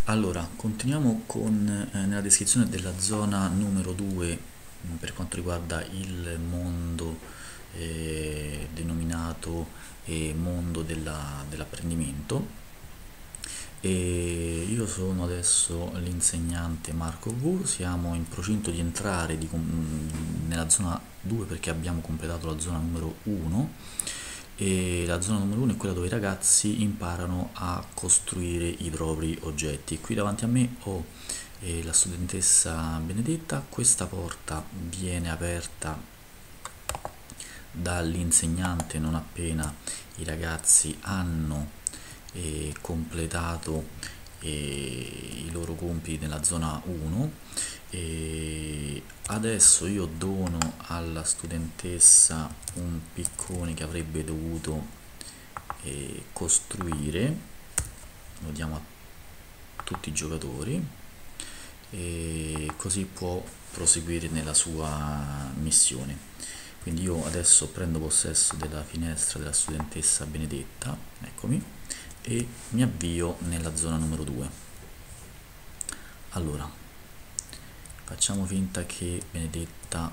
Allora, continuiamo con nella descrizione della zona numero 2 per quanto riguarda il mondo denominato mondo dell'apprendimento. E io sono adesso l'insegnante Marco V, siamo in procinto di entrare nella zona 2 perché abbiamo completato la zona numero 1 e la zona numero 1 è quella dove i ragazzi imparano a costruire i propri oggetti. Qui davanti a me ho la studentessa Benedetta, questa porta viene aperta dall'insegnante non appena i ragazzi hanno completato i loro compiti nella zona 1 e adesso io dono alla studentessa un piccone che avrebbe dovuto costruire, lo diamo a tutti i giocatori e così può proseguire nella sua missione. Quindi io adesso prendo possesso della finestra della studentessa Benedetta, eccomi, e mi avvio nella zona numero 2. Allora, facciamo finta che Benedetta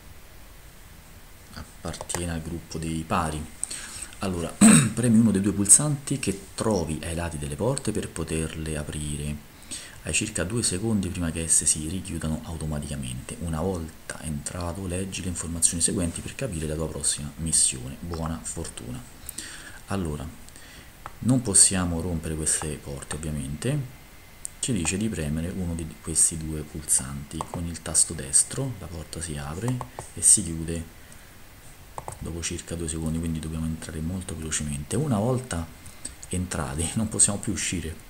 appartiene al gruppo dei pari. Allora, premi uno dei due pulsanti che trovi ai lati delle porte per poterle aprire. Hai circa 2 secondi prima che esse si richiudano automaticamente. Una volta entrato, leggi le informazioni seguenti per capire la tua prossima missione. Buona fortuna. Allora, non possiamo rompere queste porte ovviamente. Ci dice di premere uno di questi due pulsanti. Con il tasto destro la porta si apre e si chiude dopo circa 2 secondi, quindi dobbiamo entrare molto velocemente. Una volta entrati non possiamo più uscire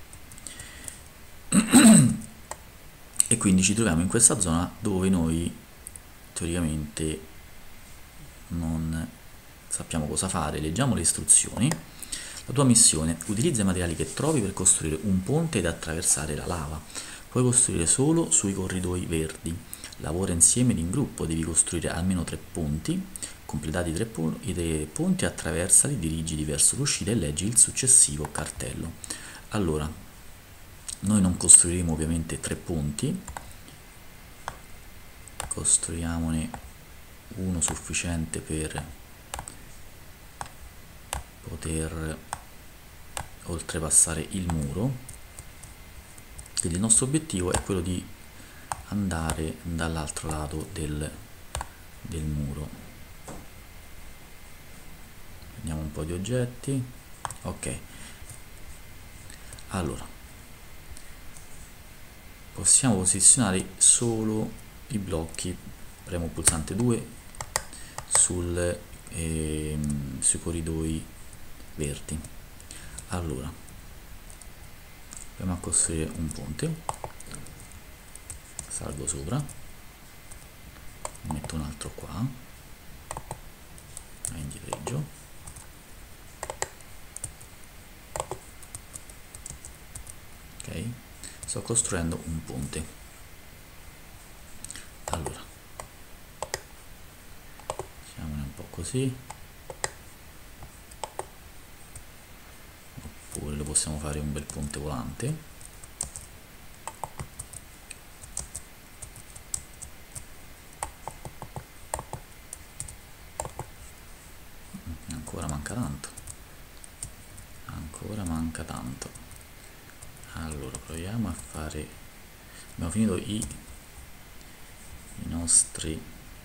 e quindi ci troviamo in questa zona dove noi teoricamente non sappiamo cosa fare. Leggiamo le istruzioni. La tua missione: utilizza i materiali che trovi per costruire un ponte ed attraversare la lava. Puoi costruire solo sui corridoi verdi. Lavora insieme ed in gruppo, devi costruire almeno 3 ponti. Completati i 3 ponti, attraversali, dirigiti verso l'uscita e leggi il successivo cartello. Allora, noi non costruiremo ovviamente 3 ponti, costruiamone uno sufficiente per poter oltrepassare il muro. Quindi il nostro obiettivo è quello di andare dall'altro lato del muro. Prendiamo un po' di oggetti. Ok, allora possiamo posizionare solo i blocchi. Premo il pulsante 2 sui corridoi verdi. Allora proviamo a costruire un ponte, salgo sopra, ne metto un altro qua, indietreggio, ok, sto costruendo un ponte. Allora facciamone un po' così, oppure lo possiamo fare un bel ponte volante. Ancora manca tanto, ancora manca tanto. Allora proviamo a fare, abbiamo finito i nostri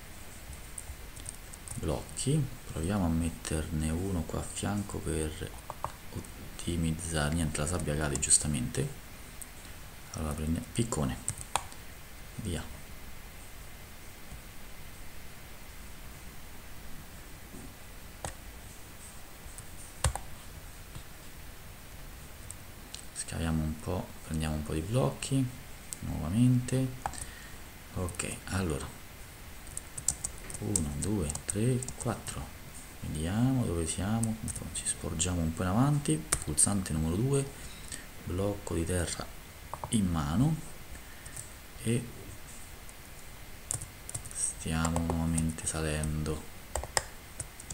blocchi, proviamo a metterne uno qua a fianco per ottimizzare. Niente, la sabbia cade giustamente. Allora prendiamo piccone, via. Scaviamo un po', prendiamo un po' di blocchi nuovamente. Ok, allora 1 2 3 4, vediamo dove siamo. Ci sporgiamo un po' in avanti, pulsante numero 2, blocco di terra in mano e stiamo nuovamente salendo.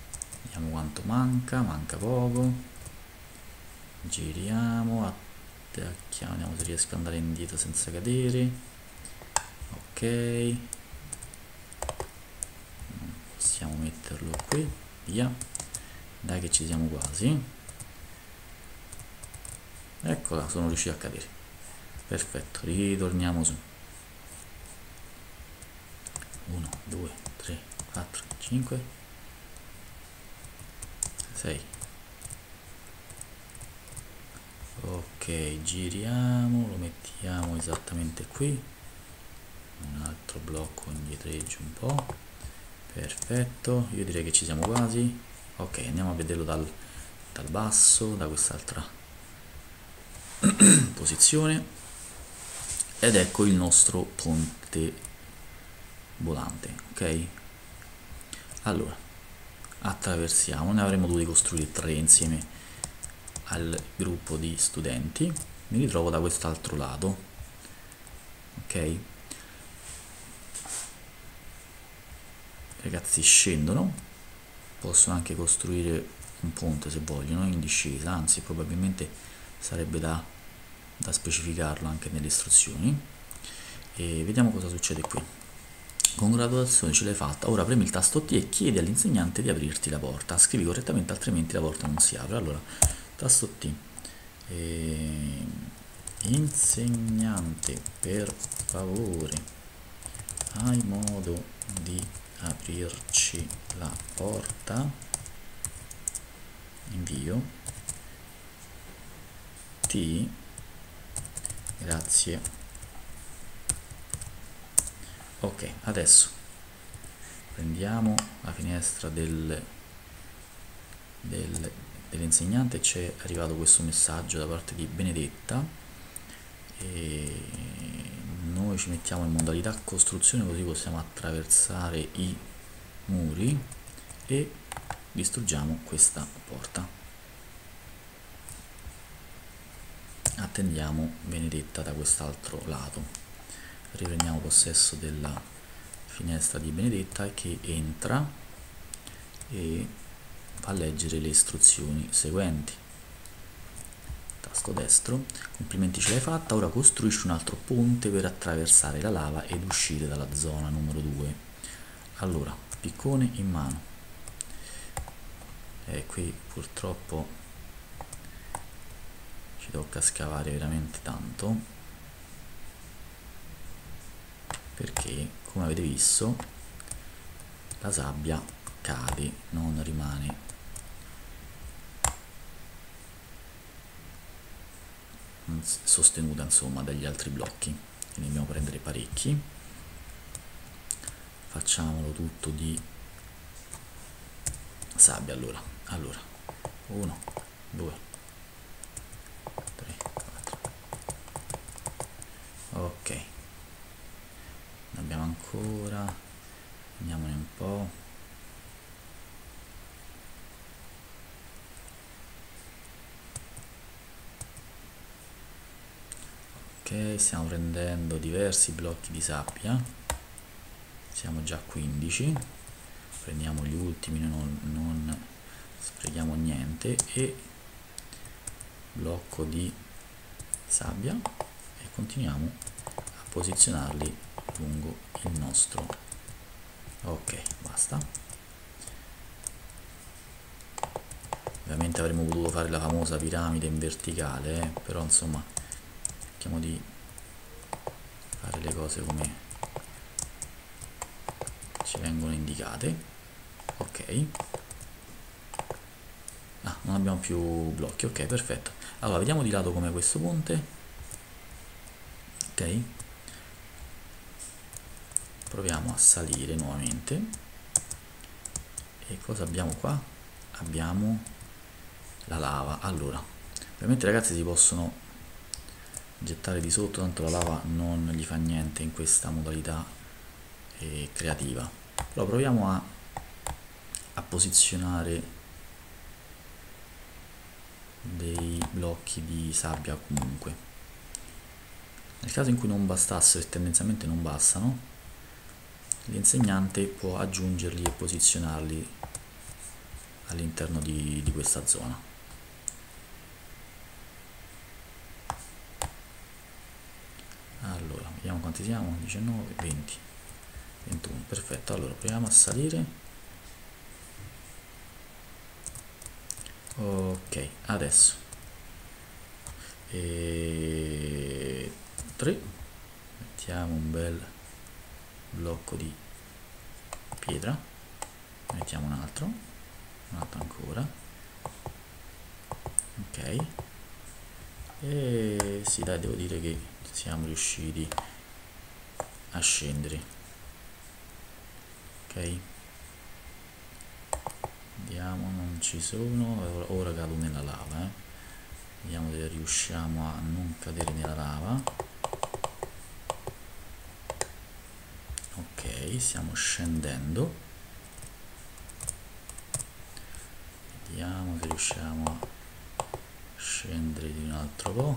Vediamo quanto manca poco, giriamo, vediamo se riesco ad andare indietro senza cadere. Ok, possiamo metterlo qui, via, dai che ci siamo quasi. Eccola, sono riuscito a cadere. Perfetto, ritorniamo su. 1 2 3 4 5 6. Ok, giriamo, lo mettiamo esattamente qui, un altro blocco indietreggio un po'. Perfetto, io direi che ci siamo quasi. Ok, andiamo a vederlo dal basso, da quest'altra posizione, ed ecco il nostro ponte volante. Ok, allora attraversiamo, ne avremmo dovuti costruire 3 insieme al gruppo di studenti. Mi ritrovo da quest'altro lato. Ok, ragazzi scendono, possono anche costruire un ponte se vogliono in discesa, anzi probabilmente sarebbe da specificarlo anche nelle istruzioni. E vediamo cosa succede qui. Congratulazioni, ce l'hai fatta, ora premi il tasto T e chiedi all'insegnante di aprirti la porta. Scrivi correttamente, altrimenti la porta non si apre. Allora, tasto T, insegnante, per favore, hai modo di aprirci la porta? Invio. T, grazie. Ok, adesso prendiamo la finestra dell'insegnante. C'è arrivato questo messaggio da parte di Benedetta e noi ci mettiamo in modalità costruzione, così possiamo attraversare i muri e distruggiamo questa porta. Attendiamo Benedetta da quest'altro lato. Riprendiamo possesso della finestra di Benedetta che entra e va a leggere le istruzioni seguenti. Tasto destro, complimenti, ce l'hai fatta, ora costruisci un altro ponte per attraversare la lava ed uscire dalla zona numero 2. Allora, piccone in mano. E qui purtroppo ci tocca scavare veramente tanto, perché come avete visto la sabbia cade, non rimane sostenuta insomma dagli altri blocchi, quindi dobbiamo prendere parecchi. Facciamolo tutto di sabbia. Allora 1 2 3 4. Ok, ne abbiamo ancora, andiamone un po'. Ok, stiamo prendendo diversi blocchi di sabbia, siamo già a 15, prendiamo gli ultimi, non sprechiamo niente, e blocco di sabbia e continuiamo a posizionarli lungo il nostro. Ok, basta. Ovviamente avremmo potuto fare la famosa piramide in verticale, però insomma cerchiamo di fare le cose come ci vengono indicate. Ok, non abbiamo più blocchi. Ok, perfetto. Allora vediamo di lato com'è questo ponte. Ok, proviamo a salire nuovamente. E cosa abbiamo qua? Abbiamo la lava. Allora, ovviamente ragazzi si possono gettare di sotto, tanto la lava non gli fa niente in questa modalità creativa, però proviamo a posizionare dei blocchi di sabbia comunque. Nel caso in cui non bastassero, e tendenzialmente non bastano, l'insegnante può aggiungerli e posizionarli all'interno di questa zona. Allora, vediamo quanti siamo, 19, 20, 21, perfetto. Allora, proviamo a salire. Ok, adesso 3, mettiamo un bel blocco di pietra, mettiamo un altro ancora, ok, e sì dai, devo dire che siamo riusciti a scendere, ok, vediamo, non ci sono, ora cado nella lava, vediamo se riusciamo a non cadere nella lava. Ok, stiamo scendendo, vediamo se riusciamo a scendere di un altro po'.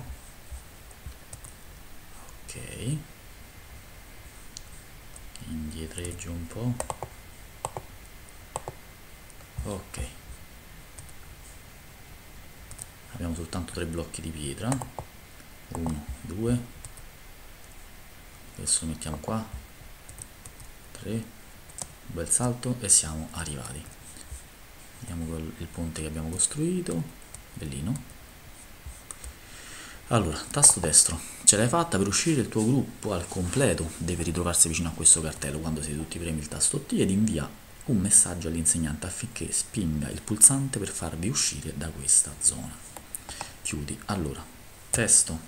Ok, indietreggio un po'. Ok, abbiamo soltanto 3 blocchi di pietra, 1, 2, adesso lo mettiamo qua, 3, un bel salto e siamo arrivati. Vediamo il ponte che abbiamo costruito, bellino. Allora, tasto destro, ce l'hai fatta. Per uscire il tuo gruppo al completo deve ritrovarsi vicino a questo cartello. Quando siete tutti, premi il tasto T ed invia un messaggio all'insegnante affinché spinga il pulsante per farvi uscire da questa zona. Chiudi. Allora, testo,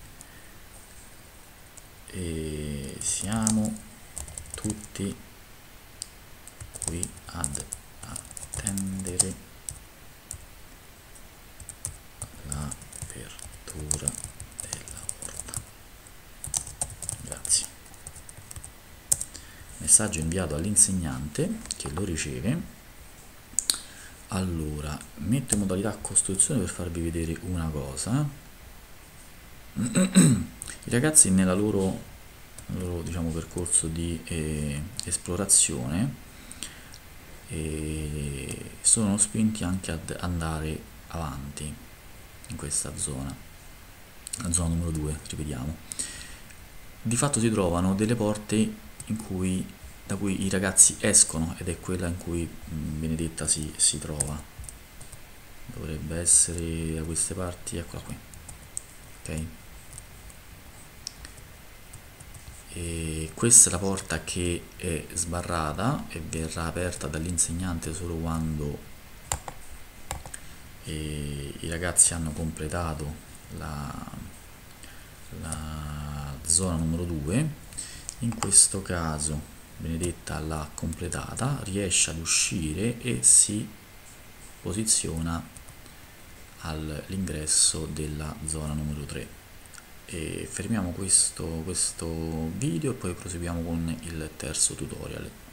e siamo tutti qui ad attendere l'apertura della porta. Grazie. Messaggio inviato all'insegnante che lo riceve. Allora, metto in modalità costruzione per farvi vedere una cosa. I ragazzi nel loro diciamo, percorso di esplorazione sono spinti anche ad andare avanti in questa zona, la zona numero 2, ripetiamo. Di fatto si trovano delle porte da cui i ragazzi escono, ed è quella in cui Benedetta si trova. Dovrebbe essere da queste parti, eccola qui, ok? E questa è la porta che è sbarrata e verrà aperta dall'insegnante solo quando i ragazzi hanno completato la zona numero 2. In questo caso Benedetta l'ha completata, riesce ad uscire e si posiziona all'ingresso della zona numero 3. E fermiamo questo video e poi proseguiamo con il terzo tutorial.